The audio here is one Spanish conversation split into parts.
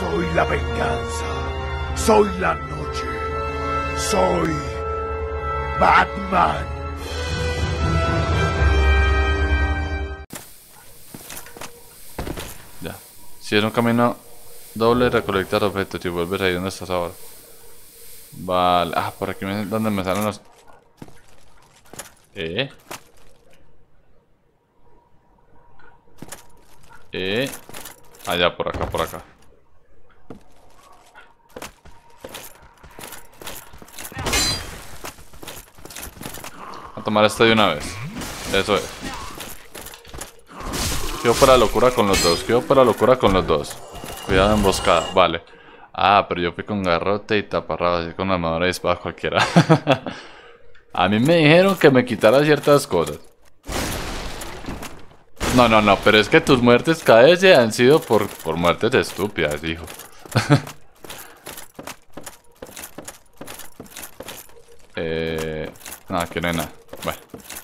Soy la venganza. Soy la noche. Soy Batman. Ya. Si es un camino doble, recolectar objetos y vuelves ahí donde estás ahora. Vale. Ah, por aquí donde me salen los... Allá, por acá, por acá. A tomar esto de una vez. Eso es. Quedo para la locura con los dos. Quedo para la locura con los dos. Cuidado, emboscada. Vale. Ah, pero yo fui con garrote y taparrado, así con armadura y espada cualquiera. A mí me dijeron que me quitara ciertas cosas. No, no, no, pero es que tus muertes KS han sido por muertes estúpidas, hijo. No, aquí no hay nada. Bueno.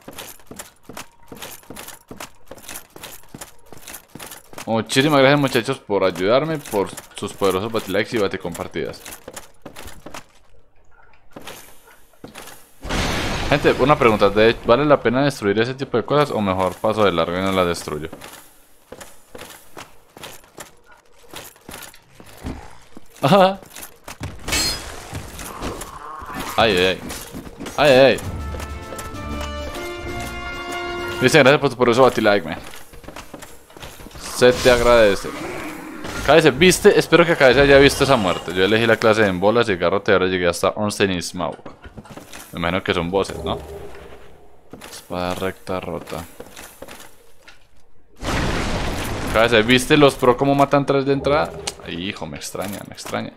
Muchísimas gracias, muchachos, por ayudarme, por sus poderosos batilikes y baticompartidas. Gente, una pregunta, ¿vale la pena destruir ese tipo de cosas o mejor paso de largo y no la destruyo? Ajá. Ay, ay, ay. Ay, ay, ay. Dice, gracias por tu poderoso batilike, man. Se te agradece. KS, ¿viste? Espero que KS haya visto esa muerte. Yo elegí la clase en bolas y garrote y ahora llegué hasta Ornstein y Smaug. Me imagino que son bosses, ¿no? Espada recta rota. KS, ¿viste los pro cómo matan 3 de entrada? Ay, hijo, me extraña, me extraña.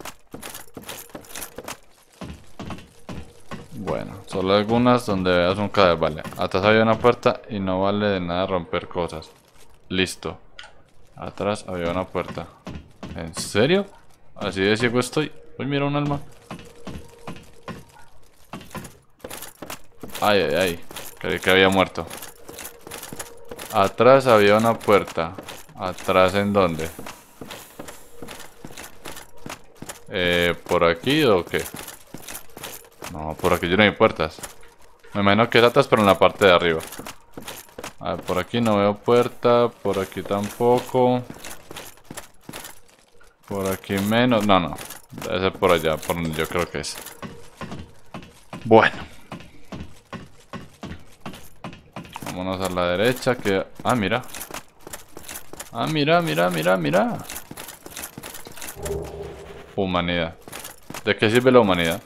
Bueno, solo algunas donde veas un cadáver, vale. Atrás había una puerta y no vale de nada romper cosas. Listo. Atrás había una puerta. ¿En serio? Así de ciego estoy. Uy, mira un alma. Ay, ay, ay. Creí que había muerto. Atrás había una puerta. ¿Atrás en dónde? ¿Por aquí o qué? No, por aquí yo no hay puertas. Me imagino que es atrás, pero en la parte de arriba. A ver, por aquí no veo puerta. Por aquí tampoco. Por aquí menos. No, no. Debe ser por allá, por donde yo creo que es. Bueno. Vámonos a la derecha que... Ah, mira. Ah, mira, mira, mira, mira. Humanidad. ¿De qué sirve la humanidad?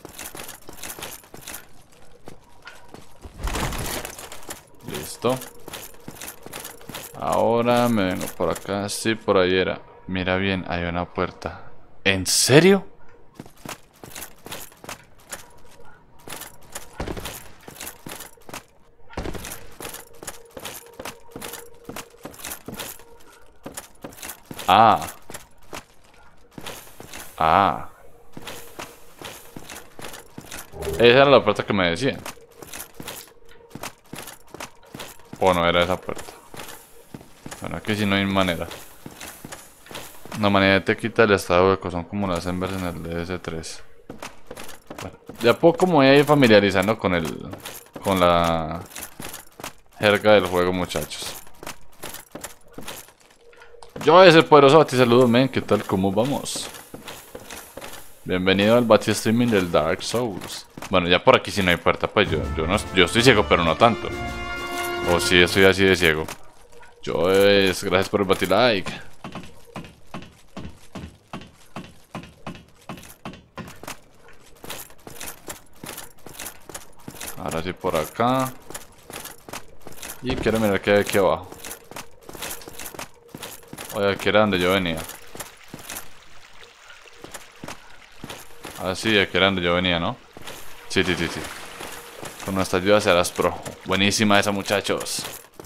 Listo. Ahora me vengo por acá. Sí, por ahí era. Mira bien, hay una puerta. ¿En serio? Ah. Ah. Esa era la puerta que me decían. O no era esa puerta. Bueno, aquí sí no hay manera. La manera te quita el estado hueco. Son como las embers en el DS3. Bueno, de a poco me voy a ir familiarizando con con la jerga del juego, muchachos. Yo es el poderoso Bati, saludos, men. ¿Qué tal? ¿Cómo vamos? Bienvenido al Bati Streaming del Dark Souls. Bueno, ya por aquí sí no hay puerta, pues yo estoy ciego, pero no tanto. O sí, estoy así de ciego. Gracias por el batilike. Ahora sí por acá. Y quiero mirar qué hay aquí abajo. Oye, aquí era donde yo venía. Ah, sí, aquí era donde yo venía, ¿no? Sí, sí, sí, sí. Con nuestra ayuda serás pro. Buenísima esa, muchachos.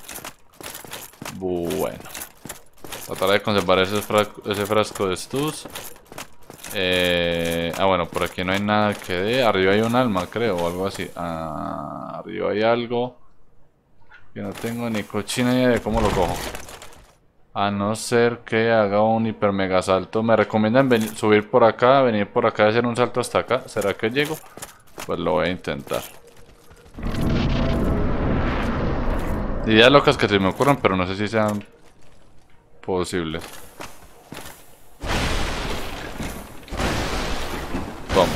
Bueno. Trataré de conservar ese frasco de estos. Bueno, por aquí no hay nada que dé. Arriba hay un alma, creo, o algo así. Arriba hay algo que no tengo ni cochina idea de cómo lo cojo. A no ser que haga un hiper mega salto. Me recomiendan subir por acá, venir por acá y hacer un salto hasta acá. ¿Será que llego? Pues lo voy a intentar. Ideas locas que se me ocurren, pero no sé si sean posibles. Toma.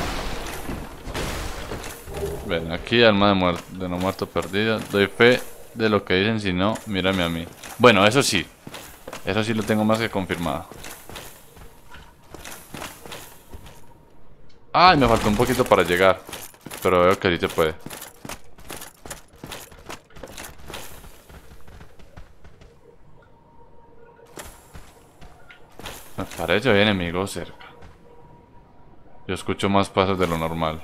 Ven, aquí alma de no muerto perdida. Doy fe de lo que dicen, si no, mírame a mí. Bueno, eso sí. Eso sí lo tengo más que confirmado. Ay, me faltó un poquito para llegar. Pero veo que sí se puede. Me parece que hay enemigos cerca. Yo escucho más pasos de lo normal.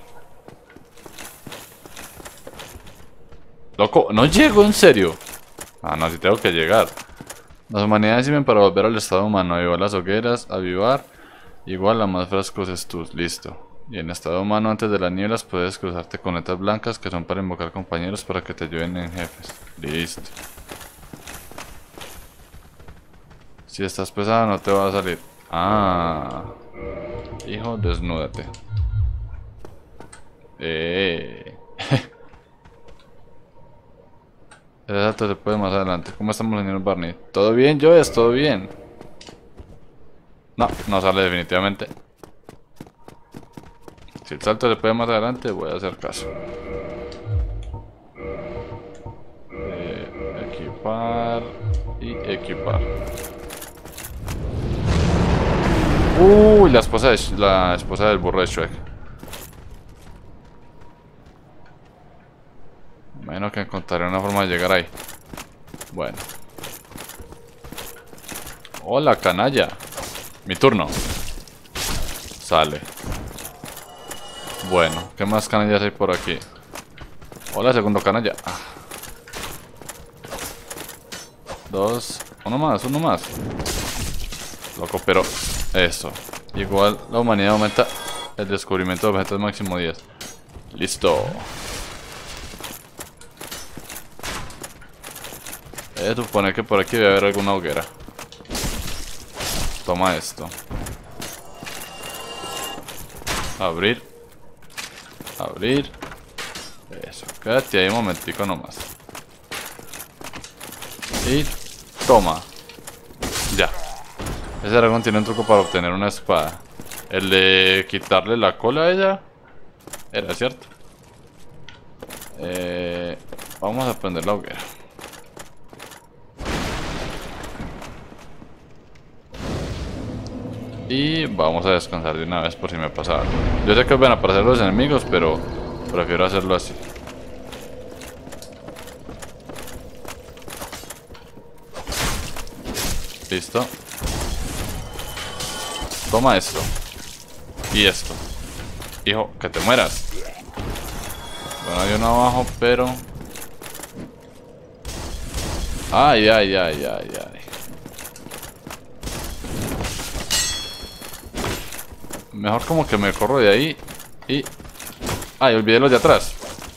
Loco, no llego, en serio. Ah, no, sí tengo que llegar. Las humanidades sirven para volver al estado humano. Avivar las hogueras, avivar. Igual a más frascos estus, listo. Y en estado humano, antes de las nieblas, puedes cruzarte con letras blancas que son para invocar compañeros para que te ayuden en jefes. Listo. Si estás pesado no te va a salir. Ah. Hijo, desnúdate. El salto se puede más adelante. ¿Cómo estamos, señor Barney? ¿Todo bien, Joyce? ¿Todo bien? No, no sale definitivamente. Si el salto se puede más adelante, voy a hacer caso. Equipar y equipar. Uy, la esposa del burro de Shrek. Menos que encontraré una forma de llegar ahí. Bueno. Hola, canalla. Mi turno. Sale. Bueno, ¿qué más canallas hay por aquí? Hola, segundo canalla. Dos. Uno más, uno más. Loco, pero eso. Igual la humanidad aumenta el descubrimiento de objetos máximo 10. Listo. Supone que por aquí debe haber alguna hoguera. Toma esto. Abrir. Abrir. Eso. Quédate ahí un momentico nomás. Y toma. Ya. Ese dragón tiene un truco para obtener una espada. El de quitarle la cola a ella. Era cierto. Vamos a prender la hoguera. Y vamos a descansar de una vez por si me pasa algo. Yo sé que van a aparecer los enemigos, pero prefiero hacerlo así. Listo. Toma esto. Y esto. Hijo, que te mueras. Bueno, hay uno abajo, pero... Ay, ay, ay, ay, ay. Mejor como que me corro de ahí y... Ay, olvidé los de atrás.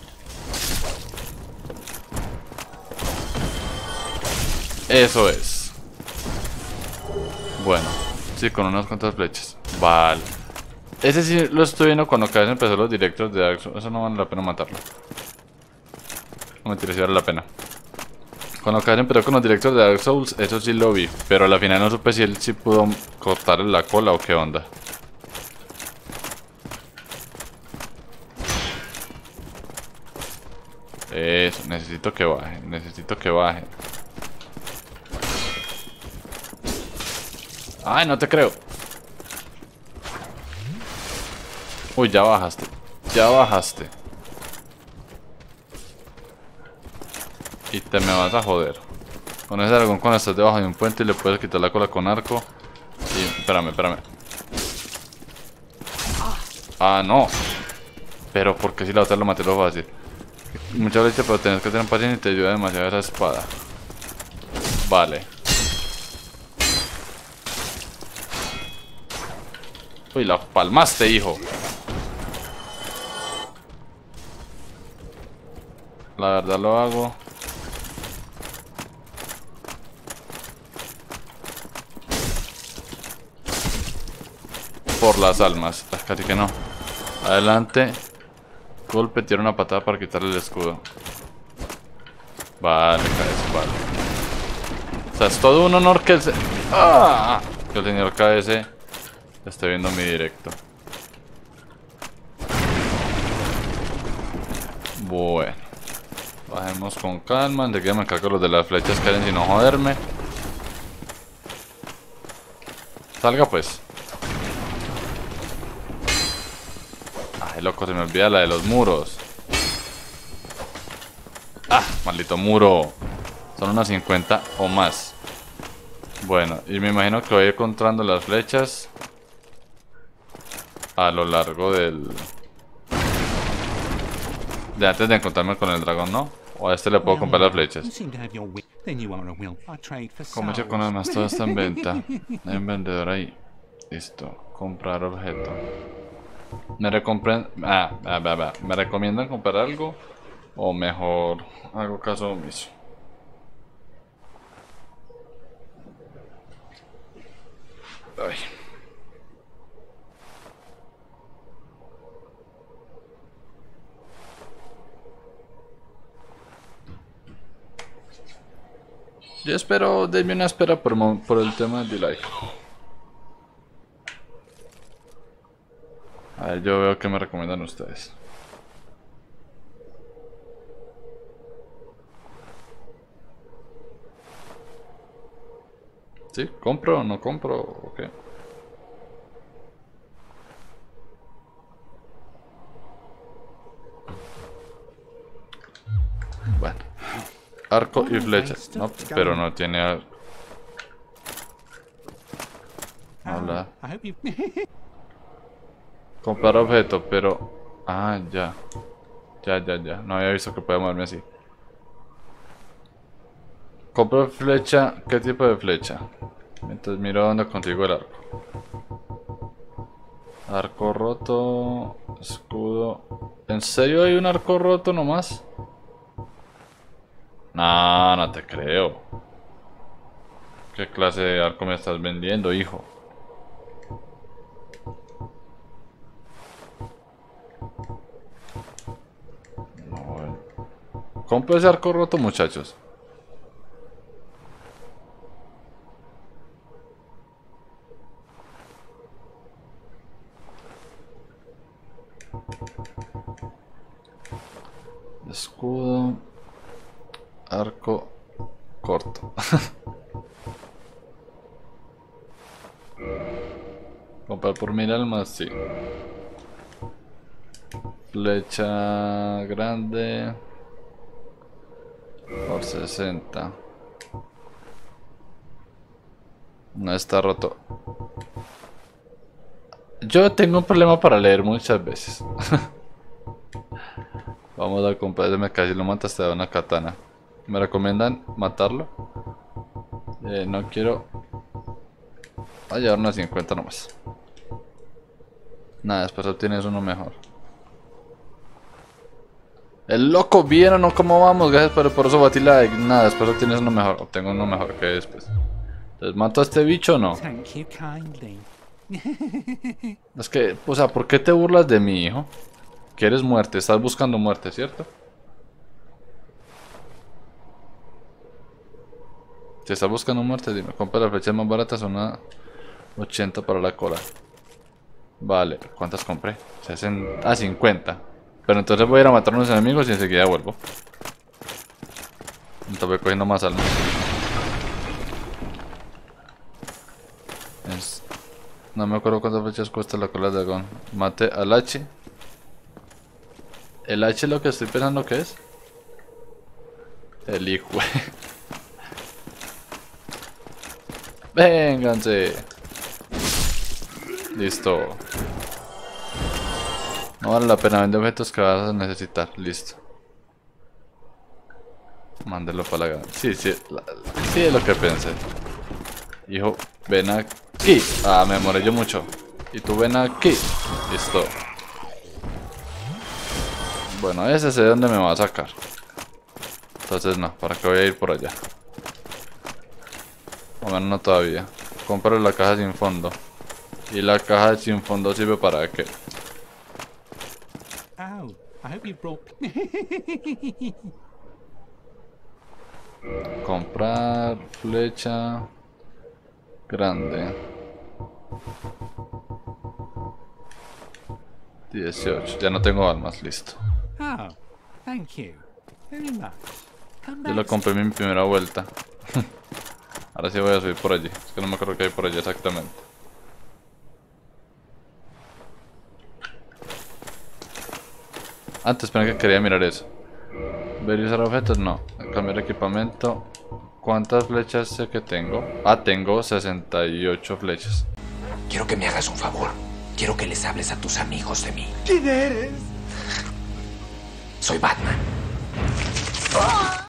Eso es. Bueno, sí, con unas cuantas flechas. Vale. Ese sí lo estoy viendo cuando cada vez empezó los directos de Dark Souls. Eso no vale la pena matarlo. No me tires, si vale la pena. Cuando cada vez empezó con los directos de Dark Souls, eso sí lo vi. Pero a la final no supe si él sí pudo cortarle la cola o qué onda. Eso, necesito que baje, necesito que baje. Ay, no te creo. Uy, ya bajaste. Ya bajaste. Y te me vas a joder. Con ese dragón cuando estás debajo de un puente y le puedes quitar la cola con arco. Y... espérame, espérame. Ah, no. Pero porque si la otra lo maté lo fácil. Muchas veces, pero tienes que tener paciencia y te ayuda demasiado esa espada. Vale. Uy, la palmaste, hijo. La verdad lo hago. por las almas. Casi que no. Adelante. Golpe, tira una patada para quitarle el escudo. Vale, KS, vale. O sea, es todo un honor que que el señor KS esté viendo mi directo. Bueno. Bajemos con calma. Enseguida me encargo los de las flechas que hacen sin no joderme. Salga pues. Ay, loco, se me olvida la de los muros. ¡Ah! Maldito muro. Son unas 50 o más. Bueno, y me imagino que voy encontrando las flechas a lo largo del... de antes de encontrarme con el dragón, ¿no? O a este le puedo comprar las flechas. Comercio con armas, todo está en venta. Hay un vendedor ahí. Listo, comprar objeto. ¿Me recomiendan comprar algo? O mejor hago caso omiso. Ay. Yo espero, denme una espera por el tema del delay. A ver, yo veo que me recomiendan ustedes. ¿Sí? ¿Compro o no compro? ¿O qué? Bueno. Arco y flecha. No, pero no tiene... Hola. Comprar objeto, pero... Ah, ya. Ya. No había visto que podía moverme así. Compro flecha. ¿Qué tipo de flecha? Entonces miro dónde consigo el arco. Arco roto. Escudo. ¿En serio hay un arco roto nomás? No, no te creo. ¿Qué clase de arco me estás vendiendo, hijo? No, bueno. Compro ese arco roto, muchachos. Escudo. Arco corto. Comprar por 1000 almas, sí. Flecha grande por 60. No está roto. Yo tengo un problema para leer muchas veces. Vamos a comprar, me casi lo mataste de una katana. ¿Me recomiendan matarlo? No quiero... Voy a llevar unas 50 nomás. Nada, después obtienes uno mejor. El loco, ¿bien o no? ¿Cómo vamos? Gracias por eso batí la... Nada, después obtienes uno mejor. Obtengo uno mejor que después. ¿Les mato a este bicho o no? Es que, o sea, ¿por qué te burlas de mí, hijo? ¿Quieres muerte? Estás buscando muerte, ¿cierto? Si estás buscando muerte, dime, compra las flechas más baratas, son a 80 para la cola. Vale, ¿cuántas compré? 60, ah, 50. Pero entonces voy a ir a matar a unos enemigos y enseguida vuelvo. Entonces voy cogiendo más almas. No me acuerdo cuántas flechas cuesta la cola de dragón. Mate al H. ¿El H es lo que estoy pensando que es? El hijo. Vénganse. Listo. No vale la pena vender objetos que vas a necesitar. Listo. Mándelo para la gana. Sí, sí es lo que pensé. Hijo, ven aquí. Ah, me demoré yo mucho. Y tú ven aquí. Listo. Bueno, ese sé dónde me va a sacar. Entonces no, ¿para qué voy a ir por allá? O menos no todavía. Compro la caja sin fondo. ¿Y la caja sin fondo sirve para qué? Oh, I hope you brought. Comprar flecha grande. 18. Ya no tengo almas, listo. Oh, thank you very much. Come Yo lo back. compré en mi primera vuelta. Ahora sí voy a subir por allí. Es que no me acuerdo qué hay por allí exactamente. Antes, espera que quería mirar eso. Ver y usar objetos, no. Cambiar equipamiento. ¿Cuántas flechas sé que tengo? Ah, tengo 68 flechas. Quiero que me hagas un favor. Quiero que les hables a tus amigos de mí. ¿Quién eres? Soy Batman. ¡Ah!